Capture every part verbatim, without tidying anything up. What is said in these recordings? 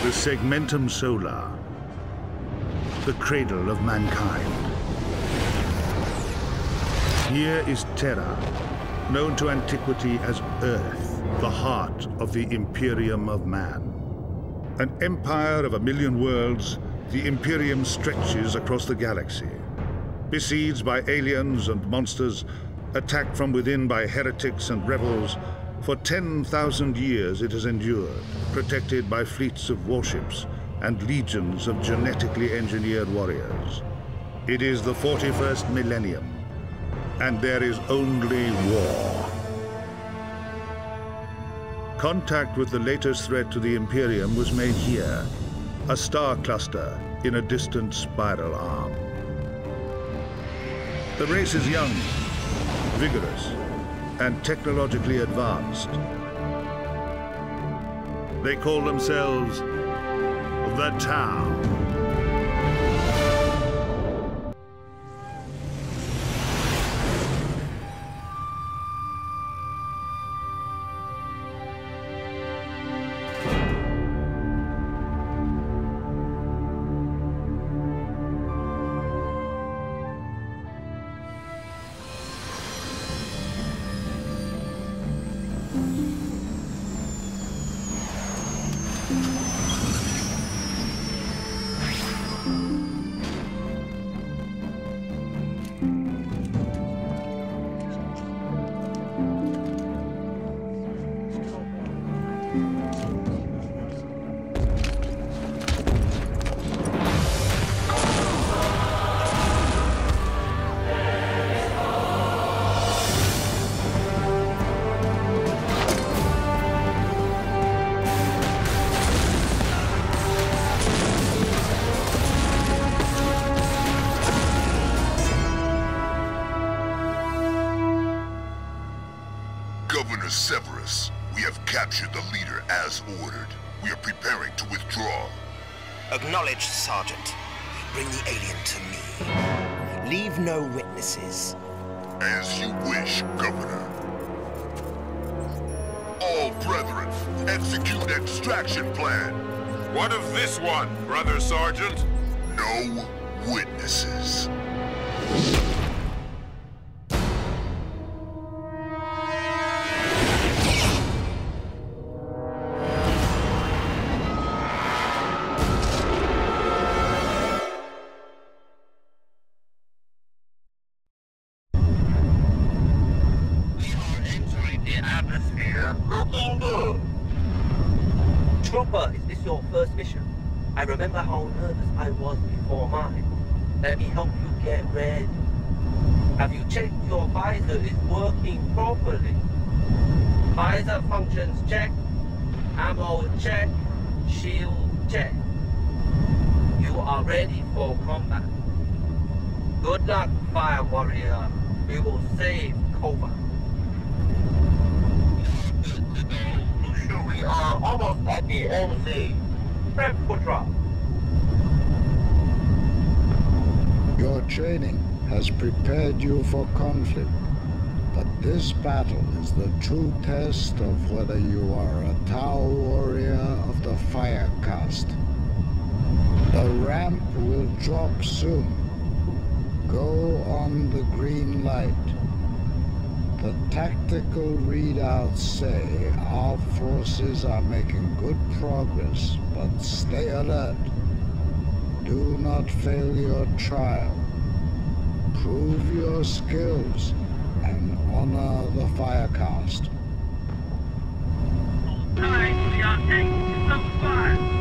The Segmentum Solar, the cradle of mankind. Here is Terra, known to antiquity as Earth, the heart of the Imperium of Man. An empire of a million worlds, the Imperium stretches across the galaxy. Besieged by aliens and monsters, attacked from within by heretics and rebels, for ten thousand years it has endured, protected by fleets of warships and legions of genetically engineered warriors. It is the forty-first millennium, and there is only war. Contact with the latest threat to the Imperium was made here, a star cluster in a distant spiral arm. The race is young, vigorous, and technologically advanced. They call themselves the Tau. Governor Severus, we have captured the leader as ordered. We are preparing to withdraw. Acknowledged, Sergeant. Bring the alien to me. Leave no witnesses. As you wish, Governor. All brethren, execute extraction plan. What of this one, Brother Sergeant? No witnesses. Trooper, is this your first mission? I remember how nervous I was before mine. Let me help you get ready. Have you checked your visor is working properly? Visor functions check. Ammo check. Shield check. You are ready for combat. Good luck, Fire Warrior. We will save Kova. We are almost at the end. Prep for drop. Your training has prepared you for conflict, but this battle is the true test of whether you are a Tau warrior of the Fire Caste. The ramp will drop soon. Go on the green light. The tactical readouts say our forces are making good progress, but stay alert. Do not fail your trial. Prove your skills and honor the Fire Caste. Time we are taking some fire.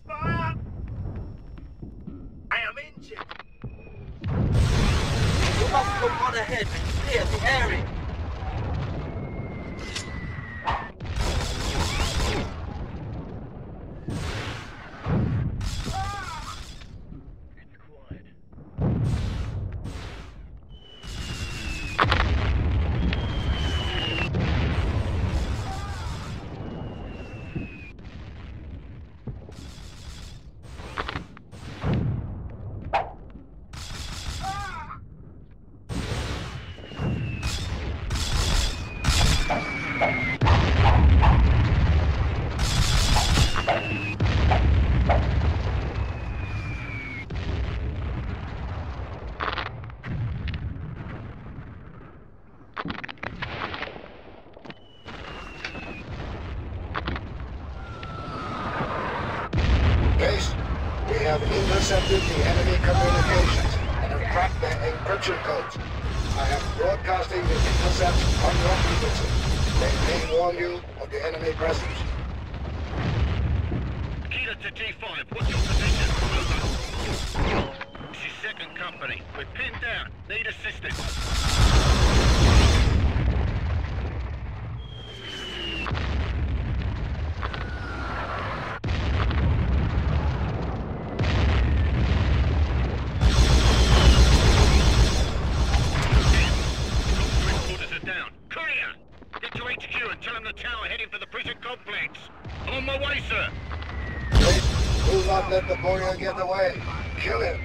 Fire! I am injured. You must look on ahead and clear the area. Base, we have intercepted the enemy communications and have cracked their encryption codes. I am broadcasting the intercepts on your frequency. They may warn you of the enemy presence. Kilo to G five, what's your position? Over. This is second company. We're pinned down. Need assistance. On my way, sir. Please, do not let the warrior get away. Kill him.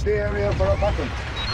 the area for a button.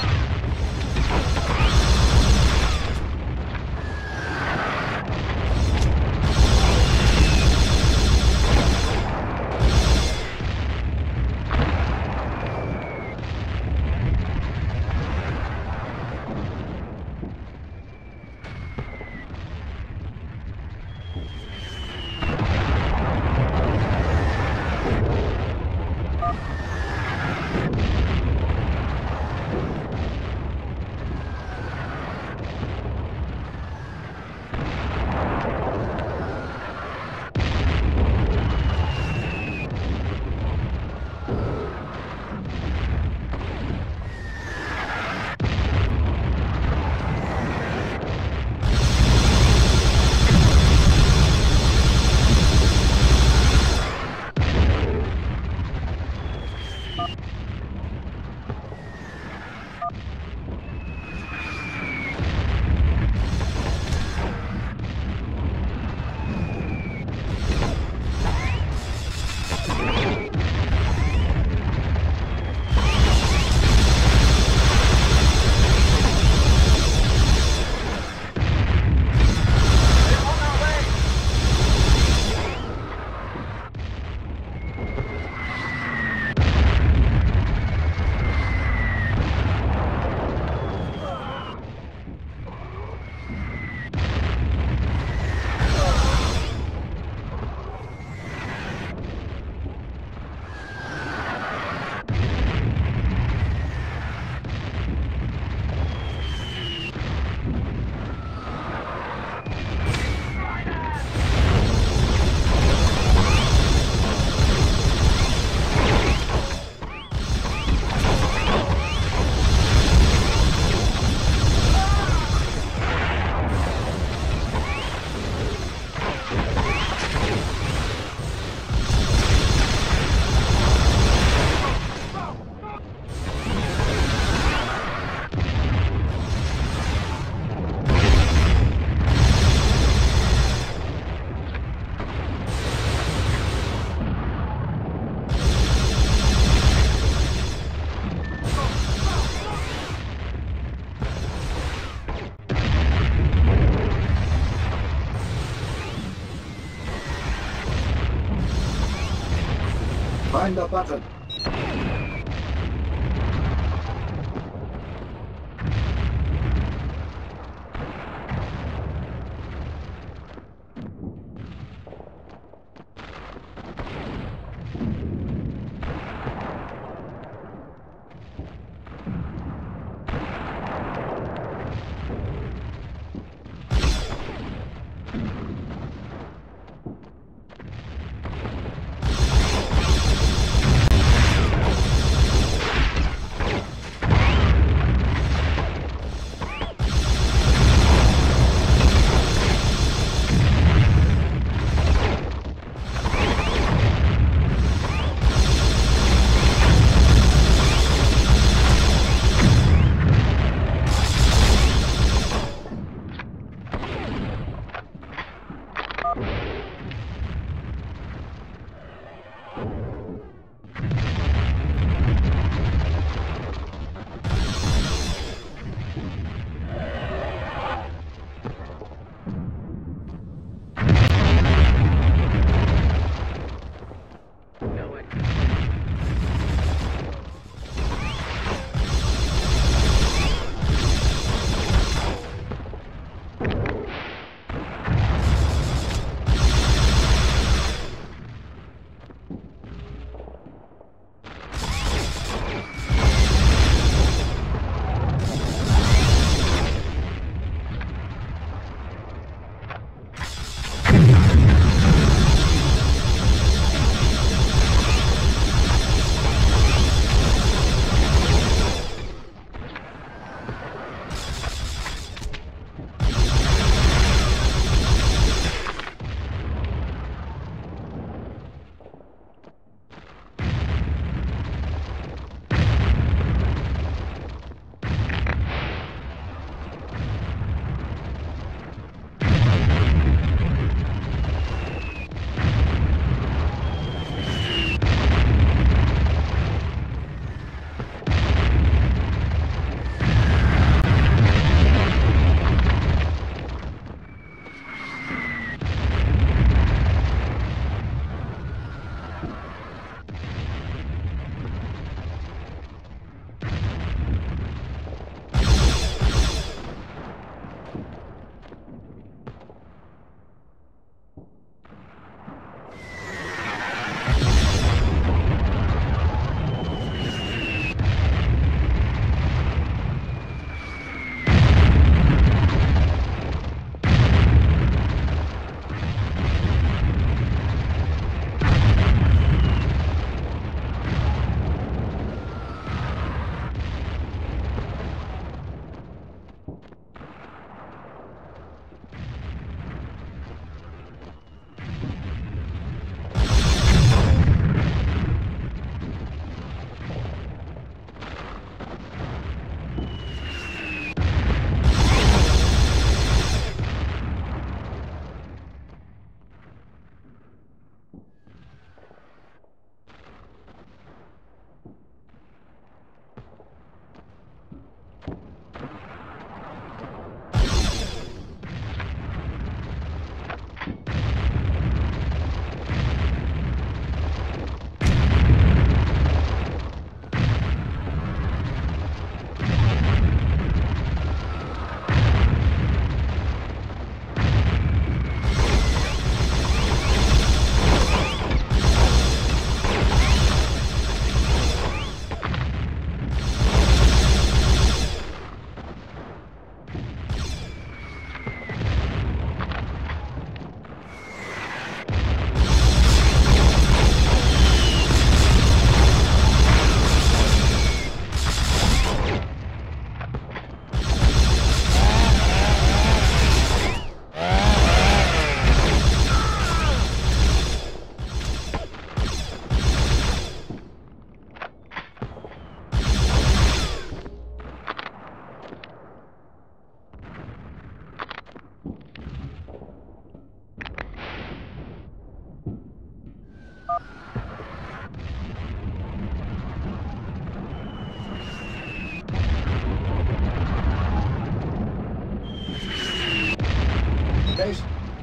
Find the button.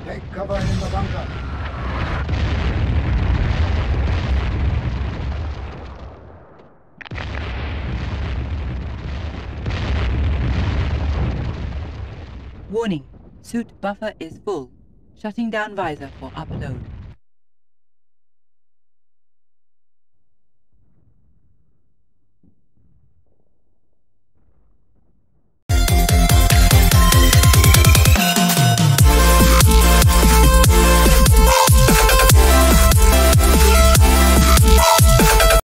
Take cover in the bunker. Warning. Suit buffer is full. Shutting down visor for upload.